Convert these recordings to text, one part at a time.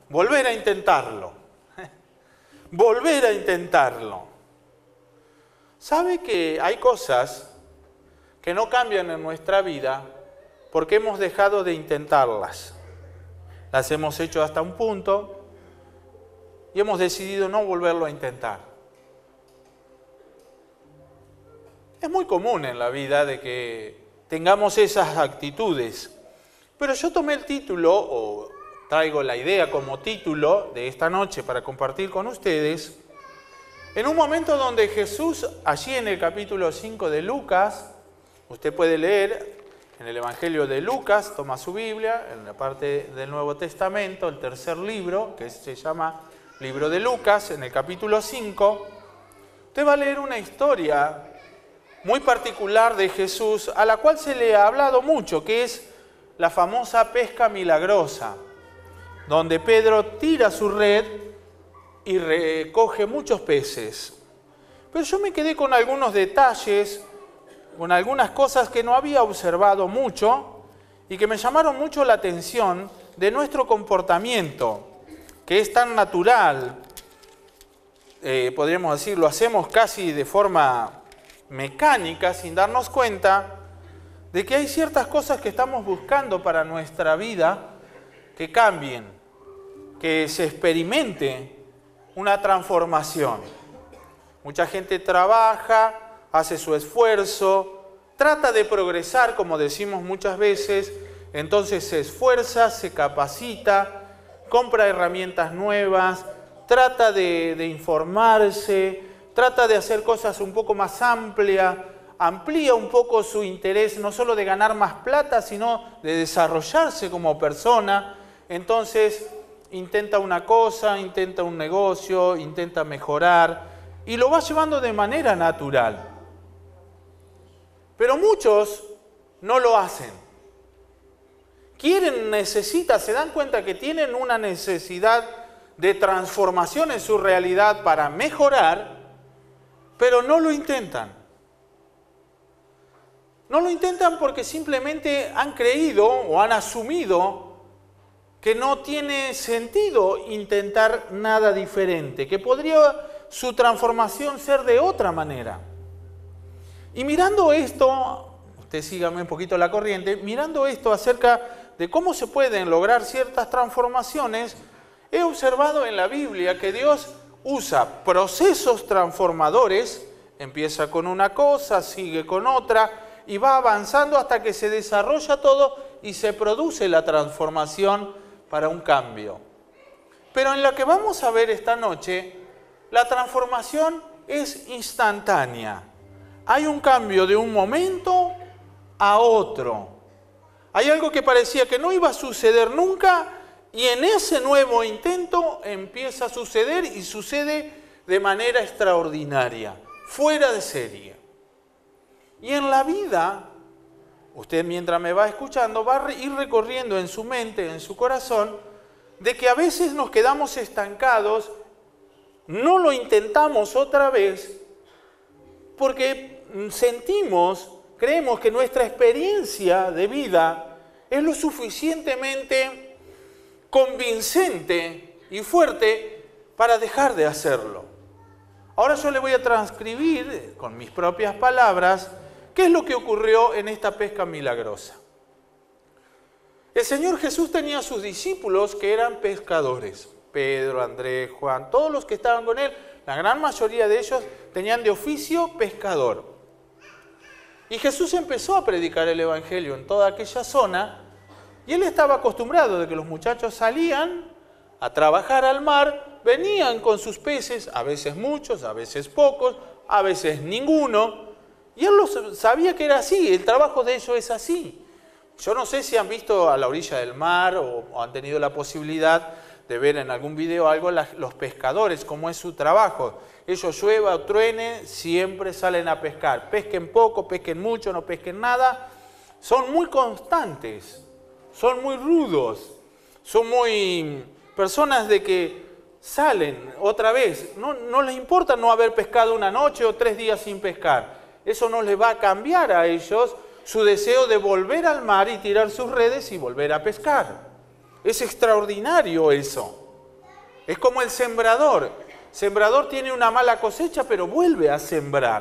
volver a intentarlo. Volver a intentarlo. ¿Sabe que hay cosas que no cambian en nuestra vida porque hemos dejado de intentarlas? Las hemos hecho hasta un punto y hemos decidido no volverlo a intentar. Es muy común en la vida de que tengamos esas actitudes, pero yo tomé el título, o traigo la idea como título de esta noche para compartir con ustedes, en un momento donde Jesús, allí en el capítulo 5 de Lucas, usted puede leer en el Evangelio de Lucas, toma su Biblia, en la parte del Nuevo Testamento, el tercer libro, que se llama Libro de Lucas, en el capítulo 5, usted va a leer una historia muy particular de Jesús, a la cual se le ha hablado mucho, que es la famosa pesca milagrosa, donde Pedro tira su red y recoge muchos peces. Pero yo me quedé con algunos detalles, con algunas cosas que no había observado mucho y que me llamaron mucho la atención de nuestro comportamiento, que es tan natural, podríamos decir, lo hacemos casi de forma mecánica, sin darnos cuenta de que hay ciertas cosas que estamos buscando para nuestra vida que cambien, que se experimente una transformación. Mucha gente trabaja, hace su esfuerzo, trata de progresar, como decimos muchas veces, entonces se esfuerza, se capacita, compra herramientas nuevas, trata de informarse, trata de hacer cosas un poco más amplias, amplía un poco su interés, no solo de ganar más plata, sino de desarrollarse como persona. Entonces intenta una cosa, intenta un negocio, intenta mejorar y lo va llevando de manera natural. Pero muchos no lo hacen. Quieren, necesitan, se dan cuenta que tienen una necesidad de transformación en su realidad para mejorar, pero no lo intentan. No lo intentan porque simplemente han creído o han asumido que no tiene sentido intentar nada diferente, que podría su transformación ser de otra manera. Y mirando esto, usted sígame un poquito la corriente, mirando esto acerca de cómo se pueden lograr ciertas transformaciones, he observado en la Biblia que Dios usa procesos transformadores, empieza con una cosa, sigue con otra, y va avanzando hasta que se desarrolla todo y se produce la transformación para un cambio. Pero en lo que vamos a ver esta noche, la transformación es instantánea. Hay un cambio de un momento a otro. Hay algo que parecía que no iba a suceder nunca y en ese nuevo intento empieza a suceder y sucede de manera extraordinaria, fuera de serie. Y en la vida, usted mientras me va escuchando, va a ir recorriendo en su mente, en su corazón, de que a veces nos quedamos estancados, no lo intentamos otra vez, porque sentimos, creemos que nuestra experiencia de vida es lo suficientemente convincente y fuerte para dejar de hacerlo. Ahora yo le voy a transcribir con mis propias palabras qué es lo que ocurrió en esta pesca milagrosa. El Señor Jesús tenía a sus discípulos que eran pescadores. Pedro, Andrés, Juan, todos los que estaban con él, la gran mayoría de ellos tenían de oficio pescador. Y Jesús empezó a predicar el Evangelio en toda aquella zona y él estaba acostumbrado de que los muchachos salían a trabajar al mar, venían con sus peces, a veces muchos, a veces pocos, a veces ninguno, y él sabía que era así, el trabajo de ellos es así. Yo no sé si han visto a la orilla del mar o han tenido la posibilidad de ver en algún video algo los pescadores, cómo es su trabajo. Ellos llueva o truene, siempre salen a pescar. Pesquen poco, pesquen mucho, no pesquen nada. Son muy constantes, son muy rudos, son muy personas de que salen otra vez. No les importa no haber pescado una noche o 3 días sin pescar. Eso no les va a cambiar a ellos su deseo de volver al mar y tirar sus redes y volver a pescar. Es extraordinario eso. Es como el sembrador. El sembrador tiene una mala cosecha, pero vuelve a sembrar.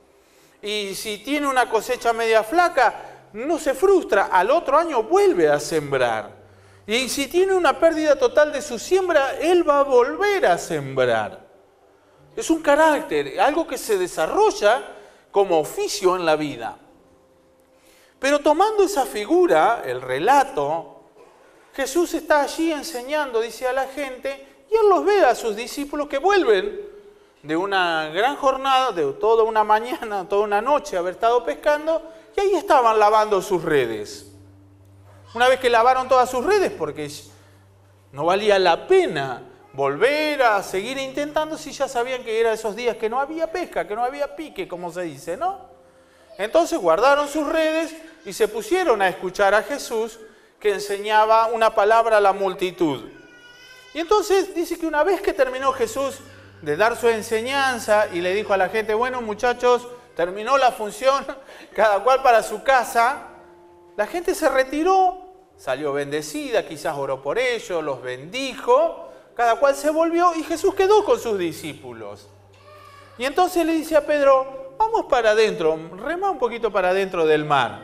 Y si tiene una cosecha media flaca, no se frustra, al otro año vuelve a sembrar. Y si tiene una pérdida total de su siembra, él va a volver a sembrar. Es un carácter, algo que se desarrolla como oficio en la vida. Pero tomando esa figura, el relato, Jesús está allí enseñando, dice a la gente, y él los ve a sus discípulos que vuelven de una gran jornada, de toda una mañana, toda una noche haber estado pescando, y ahí estaban lavando sus redes. Una vez que lavaron todas sus redes, porque no valía la pena volver a seguir intentando si ya sabían que eran esos días que no había pesca, que no había pique, como se dice, ¿no? Entonces guardaron sus redes y se pusieron a escuchar a Jesús, que enseñaba una palabra a la multitud. Y entonces dice que una vez que terminó Jesús de dar su enseñanza y le dijo a la gente, bueno muchachos, terminó la función, cada cual para su casa, la gente se retiró, salió bendecida, quizás oró por ellos, los bendijo, cada cual se volvió y Jesús quedó con sus discípulos. Y entonces le dice a Pedro, vamos para adentro, rema un poquito para adentro del mar.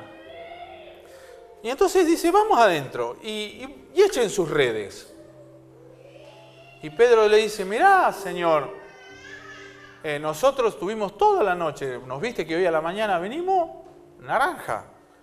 Y entonces dice, vamos adentro y echen sus redes. Y Pedro le dice, mirá, Señor, nosotros tuvimos toda la noche, ¿nos viste que hoy a la mañana venimos? Naranja.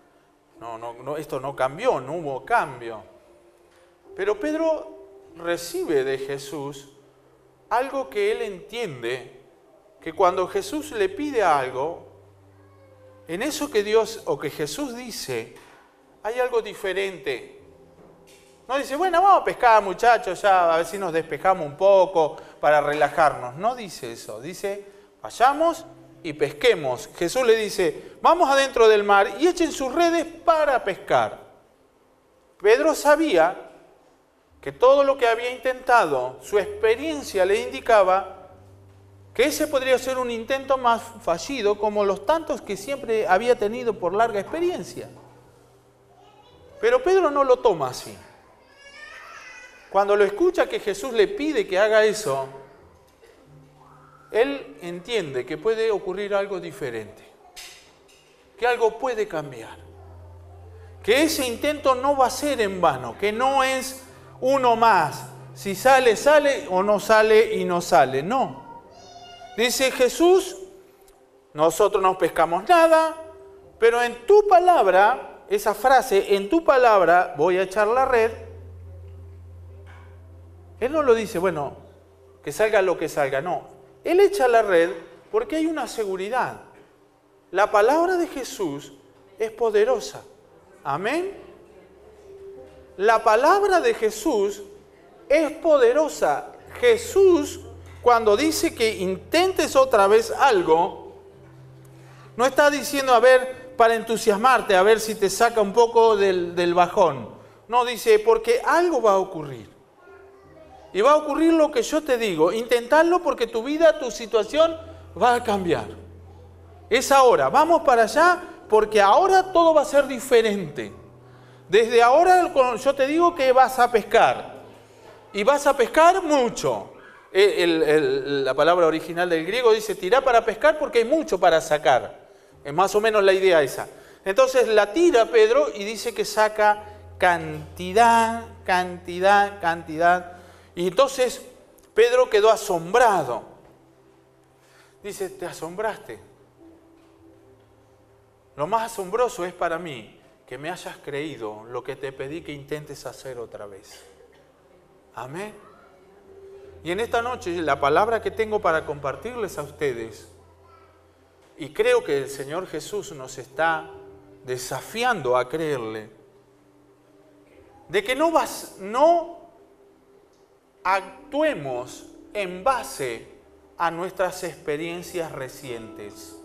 No, esto no cambió, no hubo cambio. Pero Pedro recibe de Jesús algo que él entiende, que cuando Jesús le pide algo, en eso que Dios o que Jesús dice, hay algo diferente. No dice, bueno, vamos a pescar muchachos, ya a ver si nos despejamos un poco para relajarnos. No dice eso, dice, vayamos y pesquemos. Jesús le dice, vamos adentro del mar y echen sus redes para pescar. Pedro sabía que todo lo que había intentado, su experiencia le indicaba que ese podría ser un intento más fallido como los tantos que siempre había tenido por larga experiencia. Pero Pedro no lo toma así. Cuando lo escucha que Jesús le pide que haga eso, él entiende que puede ocurrir algo diferente, que algo puede cambiar, que ese intento no va a ser en vano, que no es uno más, si sale, sale o no sale y no sale, no. Dice Jesús, nosotros no pescamos nada, pero en tu palabra, esa frase, en tu palabra voy a echar la red. Él no lo dice, bueno, que salga lo que salga, no. Él echa la red porque hay una seguridad. La palabra de Jesús es poderosa. Amén. La palabra de Jesús es poderosa. Jesús, cuando dice que intentes otra vez algo, no está diciendo, a ver, para entusiasmarte, a ver si te saca un poco del bajón. No, dice, porque algo va a ocurrir. Y va a ocurrir lo que yo te digo. Intentadlo porque tu vida, tu situación va a cambiar. Es ahora. Vamos para allá porque ahora todo va a ser diferente. Desde ahora yo te digo que vas a pescar. Y vas a pescar mucho. La palabra original del griego dice tirá para pescar porque hay mucho para sacar. Es más o menos la idea esa. Entonces la tira Pedro y dice que saca cantidad. Y entonces Pedro quedó asombrado. Dice, te asombraste. Lo más asombroso es para mí que me hayas creído lo que te pedí que intentes hacer otra vez. Amén. Y en esta noche la palabra que tengo para compartirles a ustedes, y creo que el Señor Jesús nos está desafiando a creerle, de que no actuemos en base a nuestras experiencias recientes.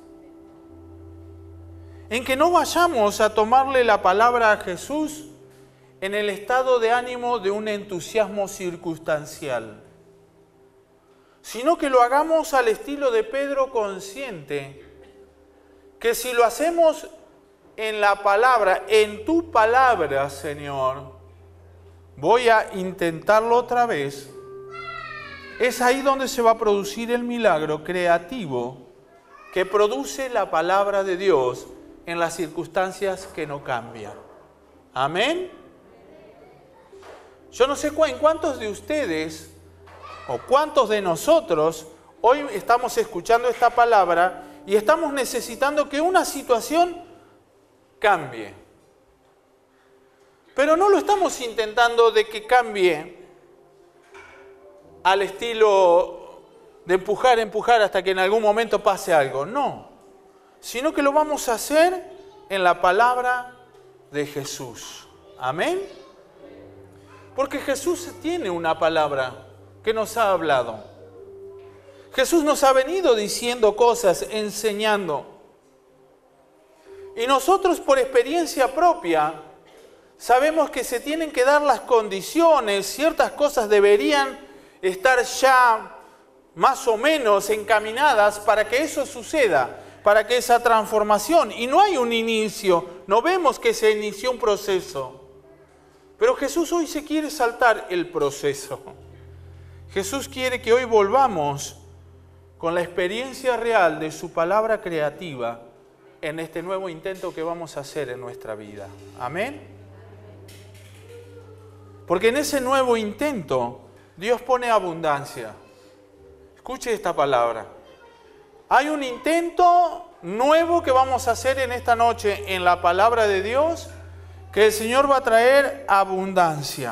En que no vayamos a tomarle la palabra a Jesús en el estado de ánimo de un entusiasmo circunstancial, sino que lo hagamos al estilo de Pedro consciente, que si lo hacemos en la palabra, en tu palabra, Señor, voy a intentarlo otra vez, es ahí donde se va a producir el milagro creativo que produce la palabra de Dios en las circunstancias que no cambian. Amén. Yo no sé en cuántos de ustedes o cuántos de nosotros hoy estamos escuchando esta palabra y estamos necesitando que una situación cambie. Pero no lo estamos intentando de que cambie al estilo de empujar hasta que en algún momento pase algo. No, sino que lo vamos a hacer en la palabra de Jesús. Amén. Porque Jesús tiene una palabra que nos ha hablado. Jesús nos ha venido diciendo cosas, enseñando. Y nosotros por experiencia propia sabemos que se tienen que dar las condiciones, ciertas cosas deberían estar ya más o menos encaminadas para que eso suceda, para que esa transformación, y no hay un inicio, no vemos que se inició un proceso. Pero Jesús hoy se quiere saltar el proceso. Jesús quiere que hoy volvamos con la experiencia real de su palabra creativa en este nuevo intento que vamos a hacer en nuestra vida. Amén. Porque en ese nuevo intento Dios pone abundancia. Escuche esta palabra. Hay un intento nuevo que vamos a hacer en esta noche en la palabra de Dios, que el Señor va a traer abundancia.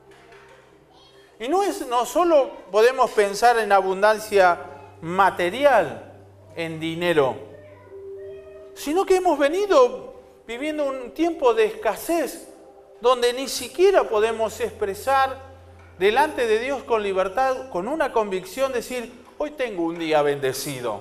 Y no solo podemos pensar en abundancia material, en dinero, sino que hemos venido viviendo un tiempo de escasez, donde ni siquiera podemos expresar delante de Dios con libertad, con una convicción, decir, hoy tengo un día bendecido.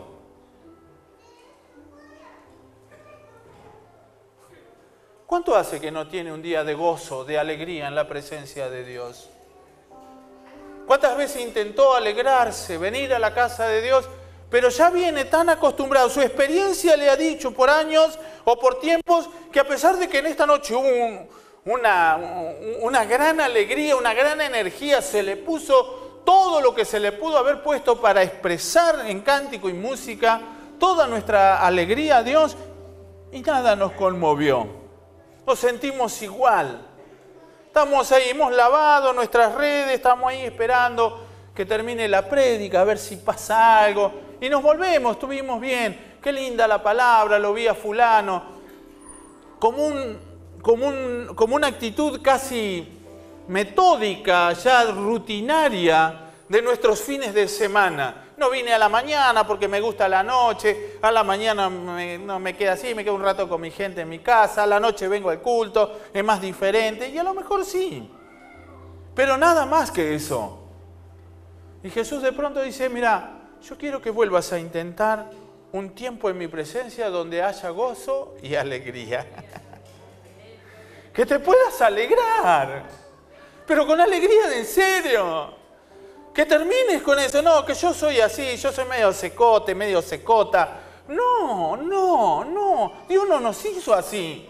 ¿Cuánto hace que no tiene un día de gozo, de alegría en la presencia de Dios? ¿Cuántas veces intentó alegrarse, venir a la casa de Dios, pero ya viene tan acostumbrado? Su experiencia le ha dicho por años o por tiempos que a pesar de que en esta noche hubo una gran alegría, una gran energía, se le puso todo lo que se le pudo haber puesto para expresar en cántico y música toda nuestra alegría a Dios, y nada nos conmovió. Nos sentimos igual. Estamos ahí, hemos lavado nuestras redes, estamos ahí esperando que termine la prédica, a ver si pasa algo. Y nos volvemos, estuvimos bien. Qué linda la palabra, lo vi a fulano. Como una actitud casi metódica, ya rutinaria de nuestros fines de semana. No vine a la mañana porque me gusta la noche, a la mañana no me queda así, me quedo un rato con mi gente en mi casa, a la noche vengo al culto, es más diferente, y a lo mejor sí, pero nada más que eso. Y Jesús de pronto dice, mira, yo quiero que vuelvas a intentar un tiempo en mi presencia donde haya gozo y alegría. Que te puedas alegrar, pero con alegría de en serio. Que termines con eso, no, que yo soy así, yo soy medio secote, medio secota. No, Dios no nos hizo así.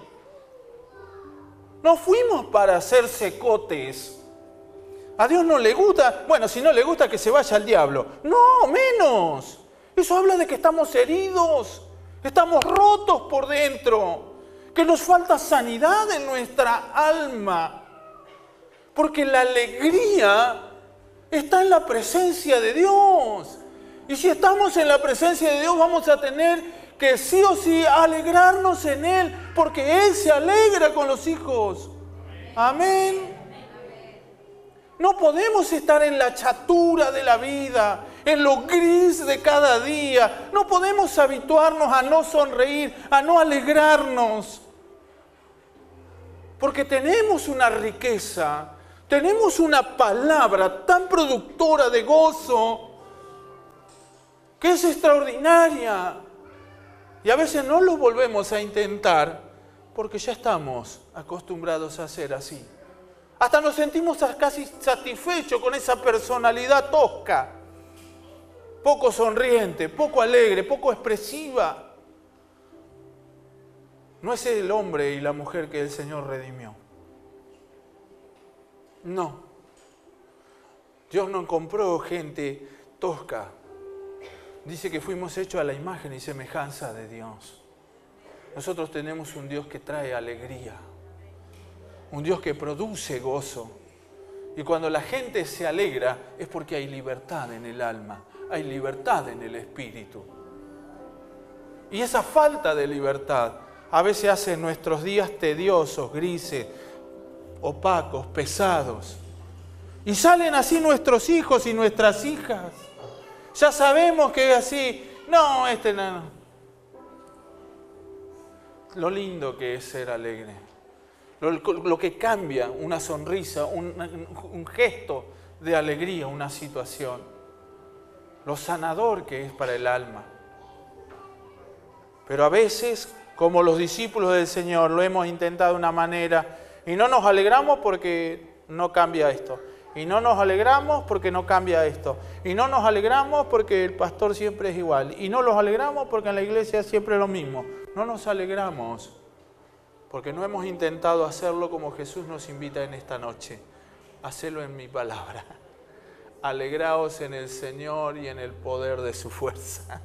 No fuimos para ser secotes. A Dios no le gusta, bueno, si no le gusta que se vaya al diablo. No, menos. Eso habla de que estamos heridos, estamos rotos por dentro, que nos falta sanidad en nuestra alma. Porque la alegría está en la presencia de Dios. Y si estamos en la presencia de Dios, vamos a tener que sí o sí alegrarnos en Él, porque Él se alegra con los hijos. Amén. No podemos estar en la chatura de la vida, en lo gris de cada día. No podemos habituarnos a no sonreír, a no alegrarnos. Porque tenemos una riqueza. Tenemos una palabra tan productora de gozo que es extraordinaria. Y a veces no lo volvemos a intentar porque ya estamos acostumbrados a ser así. Hasta nos sentimos casi satisfechos con esa personalidad tosca, poco sonriente, poco alegre, poco expresiva. No es el hombre y la mujer que el Señor redimió. No. Dios no compró gente tosca. Dice que fuimos hechos a la imagen y semejanza de Dios. Nosotros tenemos un Dios que trae alegría, un Dios que produce gozo. Y cuando la gente se alegra es porque hay libertad en el alma, hay libertad en el espíritu. Y esa falta de libertad a veces hace nuestros días tediosos, grises, opacos, pesados. Y salen así nuestros hijos y nuestras hijas. Ya sabemos que es así. No, no. Lo lindo que es ser alegre. Lo que cambia una sonrisa, un gesto de alegría, una situación. Lo sanador que es para el alma. Pero a veces, como los discípulos del Señor, lo hemos intentado de una manera y no nos alegramos porque no cambia esto. Y no nos alegramos porque no cambia esto. Y no nos alegramos porque el pastor siempre es igual. Y no nos alegramos porque en la iglesia siempre es lo mismo. No nos alegramos porque no hemos intentado hacerlo como Jesús nos invita en esta noche. Hacelo en mi palabra. Alegraos en el Señor y en el poder de su fuerza.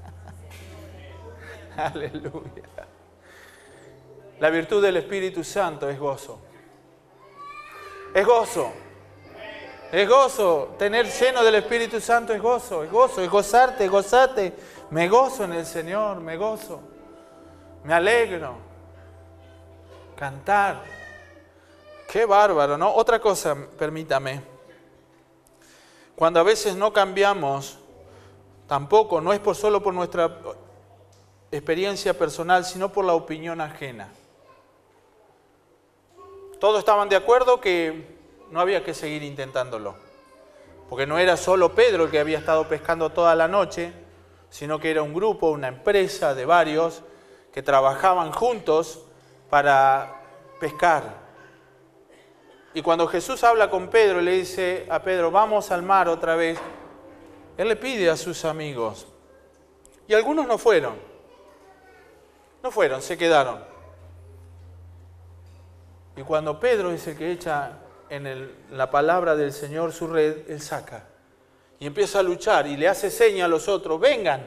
Aleluya. La virtud del Espíritu Santo es gozo. Es gozo. Es gozo. Tener lleno del Espíritu Santo es gozo. Es gozo. Es gozarte, gozate. Me gozo en el Señor. Me gozo. Me alegro. Cantar. Qué bárbaro, ¿no? Otra cosa, permítame. Cuando a veces no cambiamos, tampoco, no es solo por nuestra experiencia personal, sino por la opinión ajena. Todos estaban de acuerdo que no había que seguir intentándolo, porque no era solo Pedro el que había estado pescando toda la noche, sino que era un grupo, una empresa de varios que trabajaban juntos para pescar. Y cuando Jesús habla con Pedro, le dice a Pedro, vamos al mar otra vez, él le pide a sus amigos. Y algunos no fueron, se quedaron. Y cuando Pedro es el que echa en la palabra del Señor su red, él saca. Y empieza a luchar y le hace seña a los otros, vengan,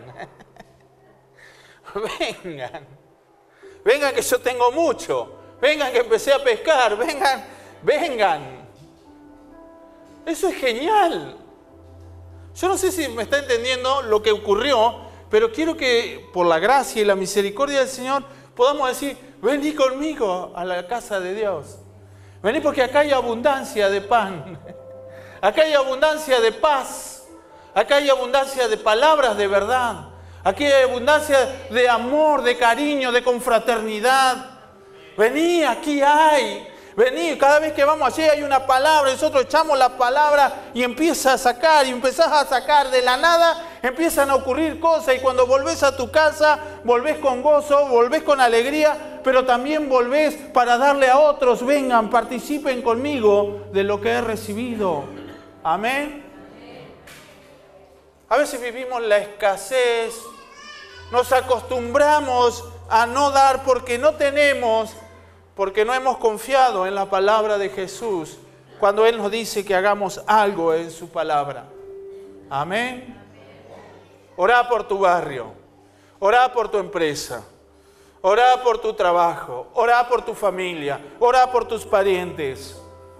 vengan, vengan que yo tengo mucho, vengan que empecé a pescar, vengan. Eso es genial. Yo no sé si me está entendiendo lo que ocurrió, pero quiero que por la gracia y la misericordia del Señor podamos decir, vení conmigo a la casa de Dios. Vení porque acá hay abundancia de pan, acá hay abundancia de paz, acá hay abundancia de palabras de verdad, aquí hay abundancia de amor, de cariño, de confraternidad. Vení, aquí hay. Vení, cada vez que vamos allí hay una palabra, nosotros echamos la palabra y empieza a sacar, y empezás a sacar de la nada, empiezan a ocurrir cosas, y cuando volvés a tu casa, volvés con gozo, volvés con alegría, pero también volvés para darle a otros, vengan, participen conmigo de lo que he recibido. Amén. A veces vivimos la escasez, nos acostumbramos a no dar porque no tenemos, porque no hemos confiado en la palabra de Jesús cuando Él nos dice que hagamos algo en su palabra. Amén. Orá por tu barrio, orá por tu empresa, orá por tu trabajo, orá por tu familia, orá por tus parientes.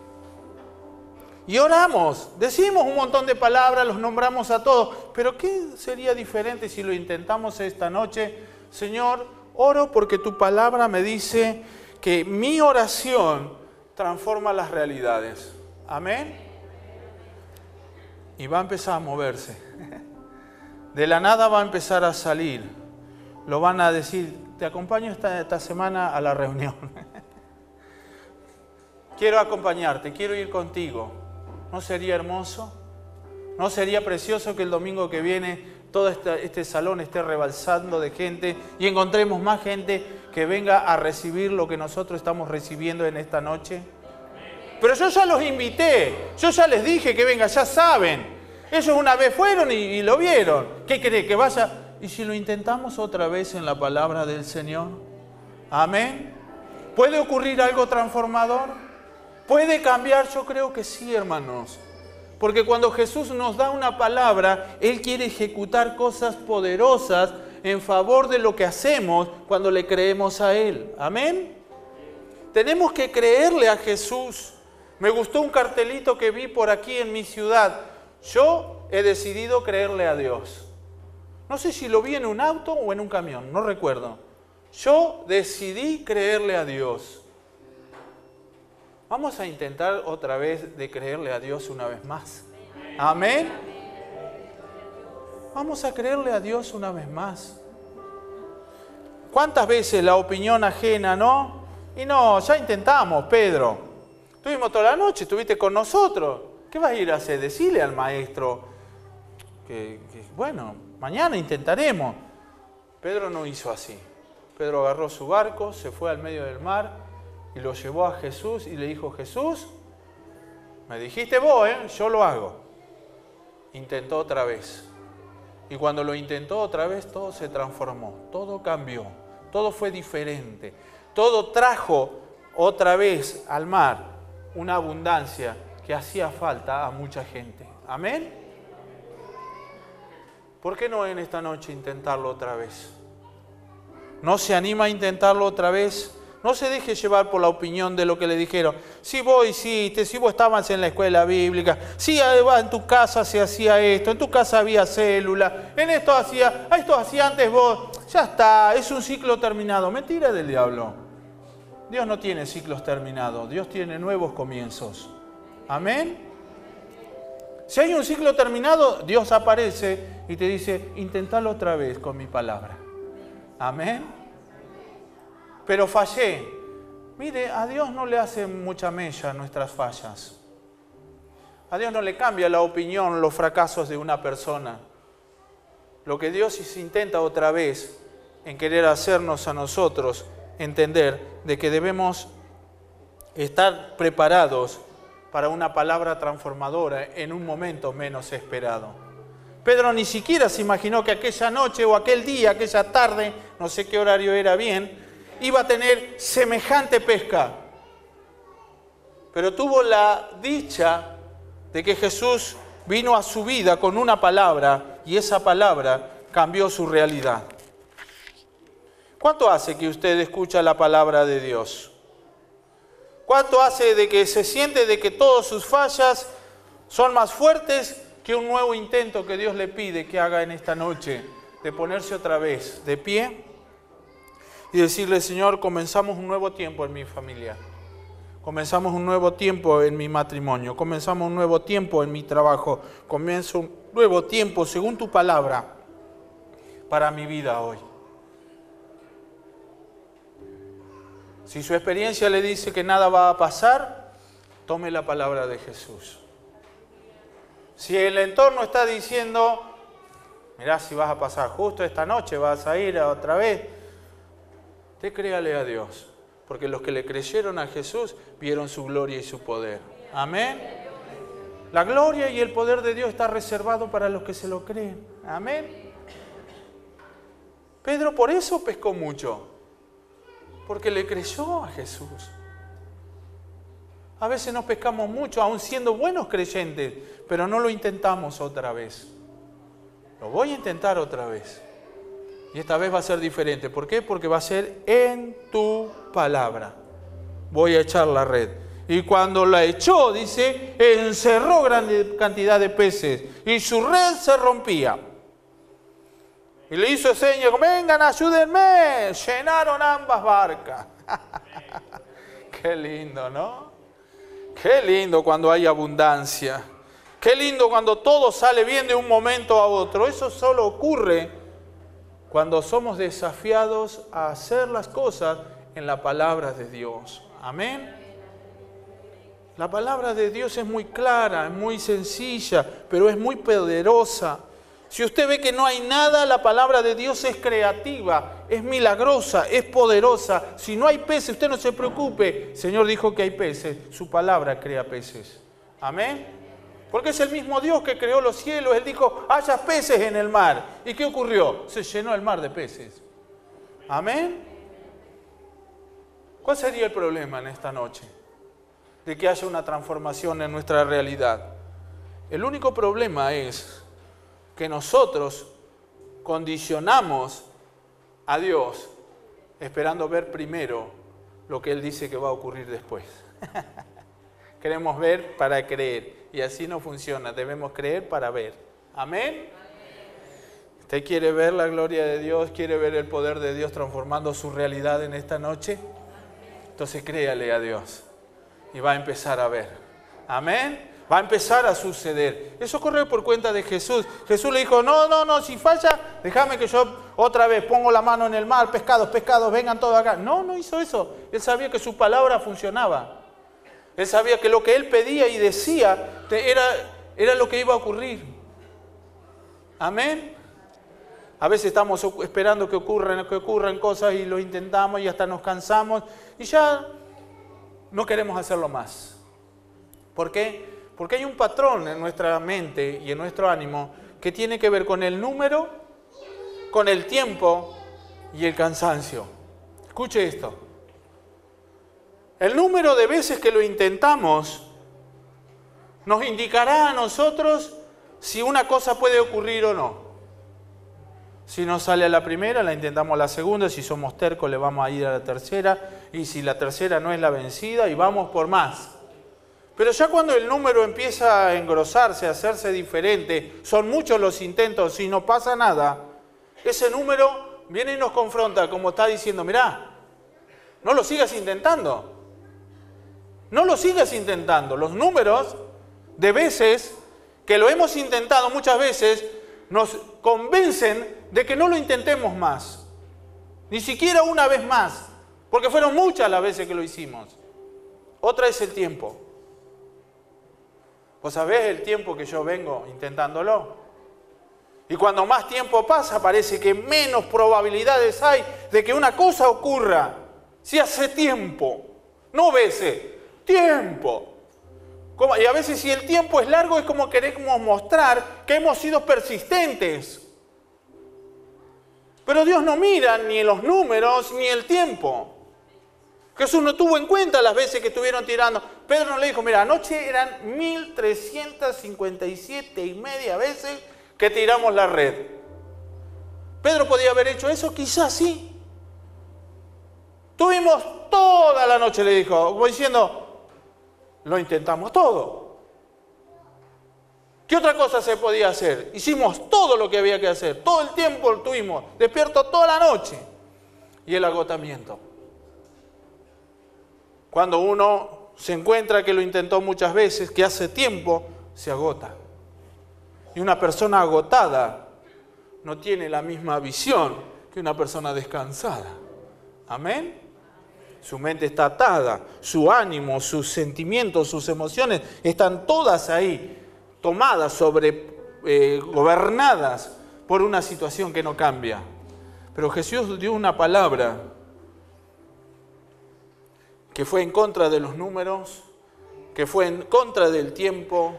Y oramos, decimos un montón de palabras, los nombramos a todos, pero ¿qué sería diferente si lo intentamos esta noche? Señor, oro porque tu palabra me dice que mi oración transforma las realidades. Amén. Y va a empezar a moverse. De la nada va a empezar a salir. Lo van a decir, te acompaño esta semana a la reunión. Quiero acompañarte, quiero ir contigo. ¿No sería hermoso? ¿No sería precioso que el domingo que viene todo este salón esté rebalsando de gente y encontremos más gente que venga a recibir lo que nosotros estamos recibiendo en esta noche? Pero yo ya los invité, yo ya les dije que vengan, ya saben. Ellos una vez fueron y lo vieron. ¿Qué cree? ¿Que vaya? ¿Y si lo intentamos otra vez en la palabra del Señor? Amén. ¿Puede ocurrir algo transformador? ¿Puede cambiar? Yo creo que sí, hermanos. Porque cuando Jesús nos da una palabra, Él quiere ejecutar cosas poderosas en favor de lo que hacemos cuando le creemos a Él. Amén. Tenemos que creerle a Jesús. Me gustó un cartelito que vi por aquí en mi ciudad. Yo he decidido creerle a Dios. No sé si lo vi en un auto o en un camión, no recuerdo. Yo decidí creerle a Dios. Vamos a intentar otra vez de creerle a Dios una vez más. Amén. Vamos a creerle a Dios una vez más. ¿Cuántas veces la opinión ajena, no? Y no, ya intentamos, Pedro. Estuvimos toda la noche, estuviste con nosotros. ¿Qué vas a ir a hacer? Decirle al maestro que bueno, mañana intentaremos. Pedro no hizo así. Pedro agarró su barco, se fue al medio del mar y lo llevó a Jesús y le dijo: Jesús, me dijiste vos, yo lo hago. Intentó otra vez. Y cuando lo intentó otra vez, todo se transformó, todo cambió, todo fue diferente. Todo trajo otra vez al mar una abundancia que hacía falta a mucha gente. ¿Amén? ¿Por qué no en esta noche intentarlo otra vez? ¿No se anima a intentarlo otra vez? No se deje llevar por la opinión de lo que le dijeron. Si vos hiciste, si vos estabas en la escuela bíblica, si en tu casa se hacía esto, en tu casa había célula, en esto hacía antes vos, ya está, es un ciclo terminado. Mentira del diablo. Dios no tiene ciclos terminados, Dios tiene nuevos comienzos. Amén. Si hay un ciclo terminado, Dios aparece y te dice: intentalo otra vez con mi palabra. Amén. Pero fallé. Mire, a Dios no le hace mucha mella nuestras fallas. A Dios no le cambia la opinión, los fracasos de una persona. Lo que Dios intenta otra vez en querer hacernos a nosotros entender de que debemos estar preparados para una palabra transformadora en un momento menos esperado. Pedro ni siquiera se imaginó que aquella noche o aquel día, aquella tarde, no sé qué horario era bien, iba a tener semejante pesca. Pero tuvo la dicha de que Jesús vino a su vida con una palabra y esa palabra cambió su realidad. ¿Cuánto hace que usted escucha la palabra de Dios? ¿Cuánto hace de que se siente de que todas sus fallas son más fuertes que un nuevo intento que Dios le pide que haga en esta noche, de ponerse otra vez de pie y decirle: Señor, comenzamos un nuevo tiempo en mi familia, comenzamos un nuevo tiempo en mi matrimonio, comenzamos un nuevo tiempo en mi trabajo, comienzo un nuevo tiempo según tu palabra para mi vida hoy. Si su experiencia le dice que nada va a pasar, tome la palabra de Jesús. Si el entorno está diciendo: mirá, si vas a pasar justo esta noche, vas a ir otra vez, te créale a Dios, porque los que le creyeron a Jesús vieron su gloria y su poder. Amén. La gloria y el poder de Dios está reservado para los que se lo creen. Amén. Pedro por eso pescó mucho, porque le creyó a Jesús. A veces nos pescamos mucho, aun siendo buenos creyentes, pero no lo intentamos otra vez. Lo voy a intentar otra vez. Y esta vez va a ser diferente. ¿Por qué? Porque va a ser en tu palabra. Voy a echar la red. Y cuando la echó, dice, encerró gran cantidad de peces y su red se rompía. Y le hizo señas: vengan, ayúdenme. Llenaron ambas barcas. Qué lindo, ¿no? Qué lindo cuando hay abundancia. Qué lindo cuando todo sale bien de un momento a otro. Eso solo ocurre cuando somos desafiados a hacer las cosas en la palabra de Dios. Amén. La palabra de Dios es muy clara, es muy sencilla, pero es muy poderosa. Si usted ve que no hay nada, la palabra de Dios es creativa, es milagrosa, es poderosa. Si no hay peces, usted no se preocupe. El Señor dijo que hay peces, su palabra crea peces. Amén. Porque es el mismo Dios que creó los cielos. Él dijo: haya peces en el mar. ¿Y qué ocurrió? Se llenó el mar de peces. Amén. ¿Cuál sería el problema en esta noche? De que haya una transformación en nuestra realidad. El único problema es que nosotros condicionamos a Dios esperando ver primero lo que Él dice que va a ocurrir después. Queremos ver para creer y así no funciona. Debemos creer para ver. Amén. ¿Usted quiere ver la gloria de Dios? ¿Quiere ver el poder de Dios transformando su realidad en esta noche? Entonces créale a Dios y va a empezar a ver. Amén. Va a empezar a suceder. Eso corre por cuenta de Jesús. Jesús le dijo, no, si falla, déjame que yo otra vez pongo la mano en el mar, pescados, vengan todos acá. No hizo eso. Él sabía que su palabra funcionaba. Él sabía que lo que él pedía y decía era lo que iba a ocurrir. Amén. A veces estamos esperando que ocurran cosas y lo intentamos y hasta nos cansamos y ya no queremos hacerlo más. ¿Por qué? Porque hay un patrón en nuestra mente y en nuestro ánimo que tiene que ver con el número, con el tiempo y el cansancio. Escuche esto. El número de veces que lo intentamos nos indicará a nosotros si una cosa puede ocurrir o no. Si no sale a la primera, la intentamos a la segunda. Si somos tercos, le vamos a ir a la tercera. Y si la tercera no es la vencida, y vamos por más. Pero ya cuando el número empieza a engrosarse, a hacerse diferente, son muchos los intentos y no pasa nada, ese número viene y nos confronta, como está diciendo, mirá, no lo sigas intentando. No lo sigas intentando. Los números de veces que lo hemos intentado muchas veces nos convencen de que no lo intentemos más. Ni siquiera una vez más. Porque fueron muchas las veces que lo hicimos. Otra es el tiempo. ¿Vos sabés el tiempo que yo vengo intentándolo? Y cuando más tiempo pasa, parece que menos probabilidades hay de que una cosa ocurra. Si hace tiempo, no veces, tiempo. Y a veces si el tiempo es largo es como queremos mostrar que hemos sido persistentes. Pero Dios no mira ni los números ni el tiempo. Jesús no tuvo en cuenta las veces que estuvieron tirando. Pedro no le dijo, mira, anoche eran 1357.5 veces que tiramos la red. ¿Pedro podía haber hecho eso? Quizás sí. Tuvimos toda la noche, le dijo, como diciendo, lo intentamos todo. ¿Qué otra cosa se podía hacer? Hicimos todo lo que había que hacer. Todo el tiempo lo tuvimos, despierto toda la noche. Y el agotamiento. Cuando uno se encuentra que lo intentó muchas veces, que hace tiempo, se agota. Y una persona agotada no tiene la misma visión que una persona descansada. Amén. Su mente está atada, su ánimo, sus sentimientos, sus emociones están todas ahí, tomadas, gobernadas por una situación que no cambia. Pero Jesús dio una palabra que fue en contra de los números, que fue en contra del tiempo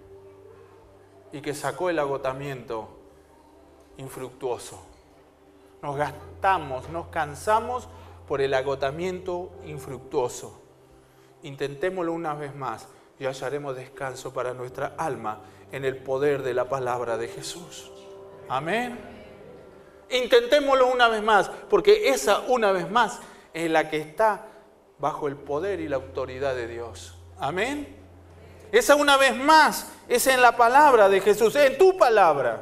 y que sacó el agotamiento infructuoso. Nos gastamos, nos cansamos por el agotamiento infructuoso. Intentémoslo una vez más y hallaremos descanso para nuestra alma en el poder de la palabra de Jesús. Amén. Intentémoslo una vez más, porque esa una vez más es la que está bajo el poder y la autoridad de Dios. Amén. Esa una vez más es en la palabra de Jesús, en tu palabra.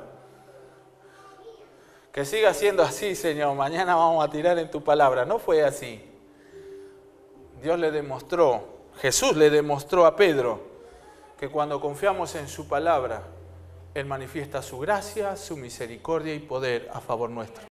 Que siga siendo así, Señor. Mañana vamos a tirar en tu palabra. No fue así. Dios le demostró, Jesús le demostró a Pedro que cuando confiamos en su palabra, Él manifiesta su gracia, su misericordia y poder a favor nuestro.